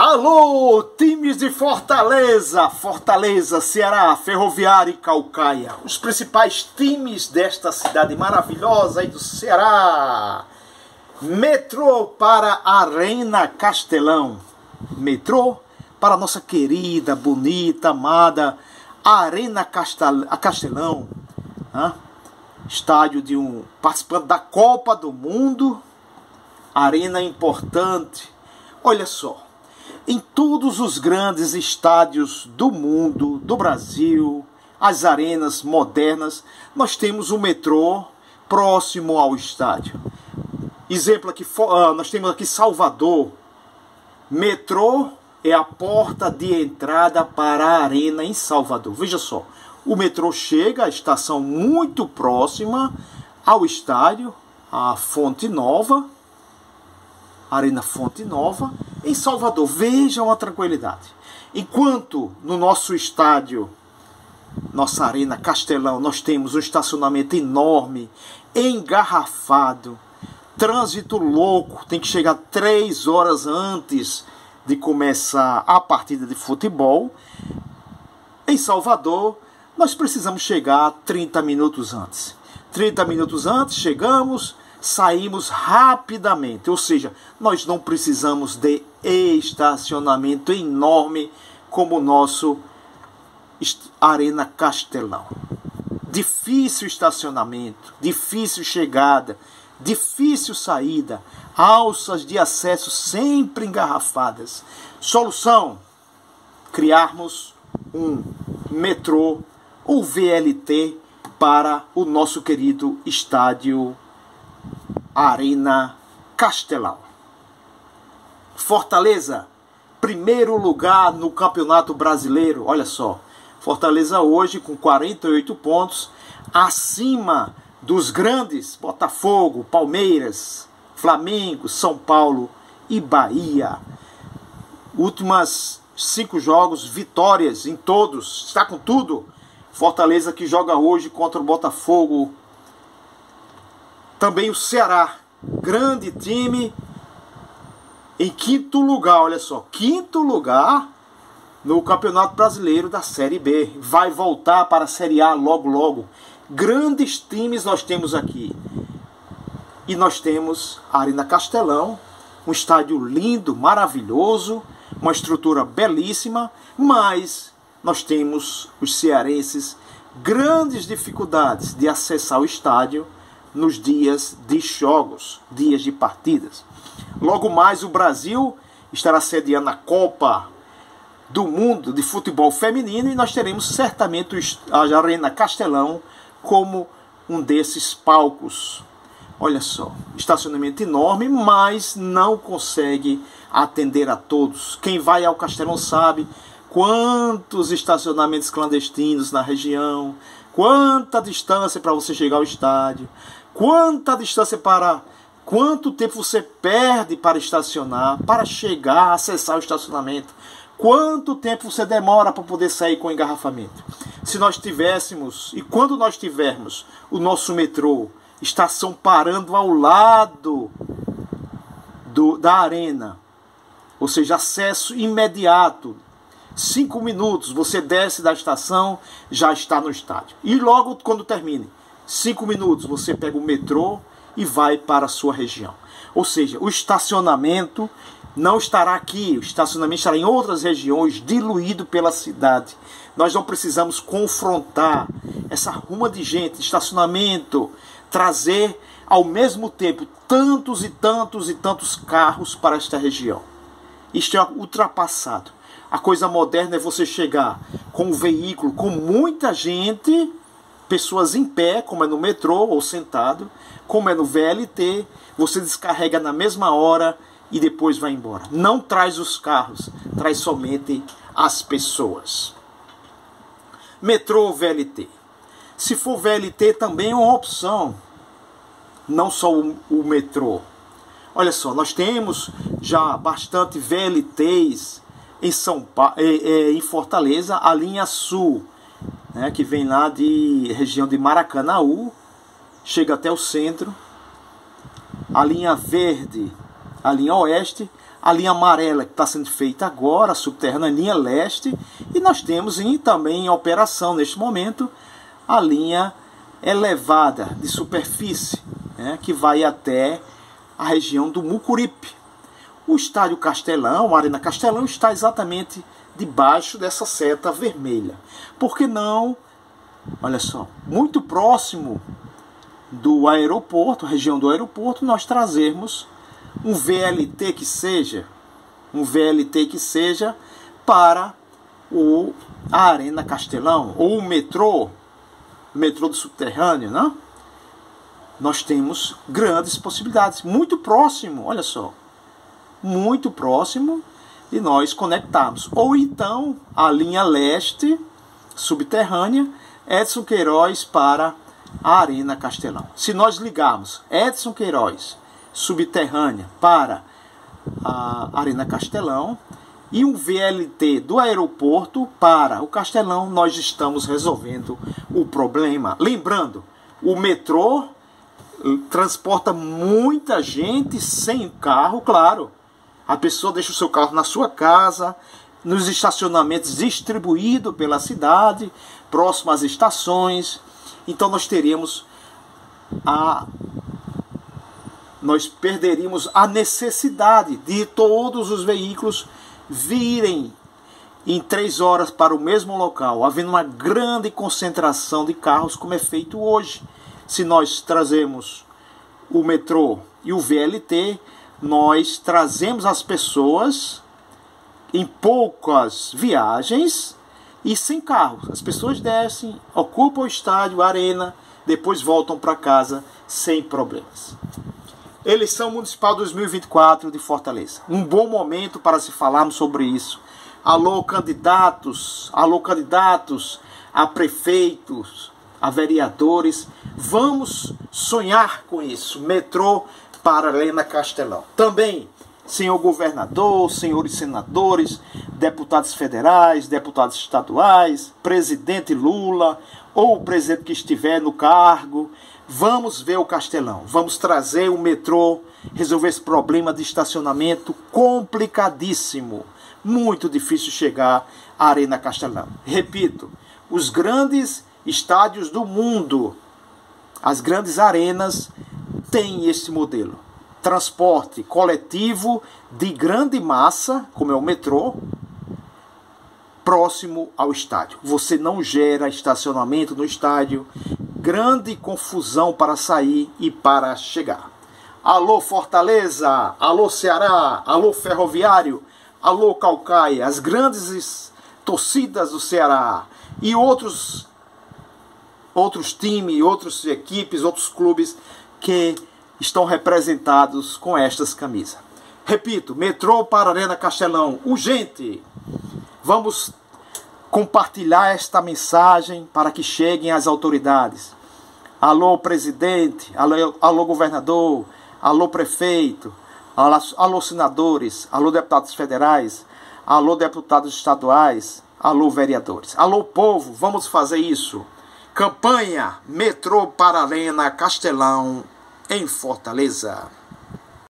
Alô, times de Fortaleza, Ceará, Ferroviária e Caucaia. Os principais times desta cidade maravilhosa aí do Ceará. Metrô para Arena Castelão. Metrô para nossa querida, bonita, amada Arena Castelão. Estádio de um participante da Copa do Mundo. Arena importante. Olha só. Em todos os grandes estádios do mundo, do Brasil, as arenas modernas, nós temos o metrô próximo ao estádio. Exemplo aqui, nós temos aqui Salvador. Metrô é a porta de entrada para a arena em Salvador. Veja só, o metrô chega à estação muito próxima ao estádio, a Fonte Nova, Arena Fonte Nova, em Salvador. Vejam a tranquilidade. Enquanto no nosso estádio, nossa Arena Castelão, nós temos um estacionamento enorme, engarrafado, trânsito louco, tem que chegar 3 horas antes de começar a partida de futebol. Em Salvador, nós precisamos chegar 30 minutos antes. 30 minutos antes, chegamos, saímos rapidamente, ou seja, nós não precisamos de estacionamento enorme como o nosso Arena Castelão. Difícil estacionamento, difícil chegada, difícil saída, alças de acesso sempre engarrafadas. Solução: criarmos um metrô ou VLT para o nosso querido estádio Arena Castelão. Fortaleza, primeiro lugar no Campeonato Brasileiro. Olha só, Fortaleza hoje com 48 pontos, acima dos grandes Botafogo, Palmeiras, Flamengo, São Paulo e Bahia. Últimas 5 jogos, vitórias em todos, está com tudo. Fortaleza que joga hoje contra o Botafogo. Também o Ceará, grande time, em 5º lugar, olha só, 5º lugar no Campeonato Brasileiro da Série B. Vai voltar para a Série A logo, logo. Grandes times nós temos aqui. E nós temos a Arena Castelão, um estádio lindo, maravilhoso, uma estrutura belíssima, mas nós temos os cearenses grandes dificuldades de acessar o estádio nos dias de jogos, dias de partidas. Logo mais o Brasil estará sediando a Copa do Mundo de futebol feminino e nós teremos certamente a Arena Castelão como um desses palcos. Olha só, estacionamento enorme, mas não consegue atender a todos. Quem vai ao Castelão sabe quantos estacionamentos clandestinos na região, quanta distância para você chegar ao estádio, quanta distância quanto tempo você perde para estacionar, para chegar, acessar o estacionamento, quanto tempo você demora para poder sair com o engarrafamento. Se nós tivéssemos, e quando nós tivermos o nosso metrô, estação parando ao lado da arena, ou seja, acesso imediato, 5 minutos, você desce da estação, já está no estádio. E logo quando termine, 5 minutos, você pega o metrô e vai para a sua região. Ou seja, o estacionamento não estará aqui, o estacionamento estará em outras regiões, diluído pela cidade. Nós não precisamos confrontar essa ruma de gente, estacionamento, trazer ao mesmo tempo tantos e tantos e tantos carros para esta região. Isto é ultrapassado. A coisa moderna é você chegar com um veículo com muita gente, pessoas em pé, como é no metrô ou sentado, como é no VLT, você descarrega na mesma hora e depois vai embora. Não traz os carros, traz somente as pessoas. Metrô ou VLT. Se for VLT também é uma opção, não só o metrô. Olha só, nós temos já bastante VLTs em Fortaleza, a linha sul, né, que vem lá de região de Maracanaú, chega até o centro. A linha verde, a linha oeste, a linha amarela que está sendo feita agora, a subterrânea, a linha leste, e nós temos também em operação neste momento a linha elevada de superfície, né, que vai até a região do Mucuripe. O estádio Castelão, a Arena Castelão, está exatamente debaixo dessa seta vermelha. Por que não, olha só, muito próximo do aeroporto, região do aeroporto, nós trazermos um VLT que seja, para a Arena Castelão, ou o metrô do subterrâneo, né? Nós temos grandes possibilidades, muito próximo, olha só, muito próximo de nós conectarmos. Ou então a linha leste subterrânea, Edson Queiroz para a Arena Castelão. Se nós ligarmos Edson Queiroz subterrânea para a Arena Castelão e um VLT do aeroporto para o Castelão, nós estamos resolvendo o problema. Lembrando, o metrô transporta muita gente sem carro, claro. A pessoa deixa o seu carro na sua casa, nos estacionamentos distribuídos pela cidade, próximo às estações. Então nós perderíamos a necessidade de todos os veículos virem em 3 horas para o mesmo local, havendo uma grande concentração de carros, como é feito hoje. Se nós trazemos o metrô e o VLT, nós trazemos as pessoas em poucas viagens e sem carro. As pessoas descem, ocupam o estádio, a arena, depois voltam para casa sem problemas. Eleição Municipal 2024 de Fortaleza. Um bom momento para se falarmos sobre isso. Alô, candidatos a prefeitos, a vereadores. Vamos sonhar com isso. Metrô para Arena Castelão. Também, senhor governador, senhores senadores, deputados federais, deputados estaduais, presidente Lula ou o presidente que estiver no cargo, vamos ver o Castelão, vamos trazer o metrô, resolver esse problema de estacionamento complicadíssimo, muito difícil chegar à Arena Castelão. Repito, os grandes estádios do mundo, as grandes arenas têm esse modelo. Transporte coletivo de grande massa, como é o metrô, próximo ao estádio. Você não gera estacionamento no estádio, grande confusão para sair e para chegar. Alô Fortaleza, alô Ceará, alô Ferroviário, alô Caucaia, as grandes torcidas do Ceará e outros times, outras equipes, outros clubes que estão representados com estas camisas. Repito, metrô para Arena Castelão, urgente! Vamos compartilhar esta mensagem para que cheguem às autoridades. Alô presidente, alô governador, alô prefeito, alô senadores, alô deputados federais, alô deputados estaduais, alô vereadores. Alô povo, vamos fazer isso. Campanha Metrô para Arena Castelão em Fortaleza.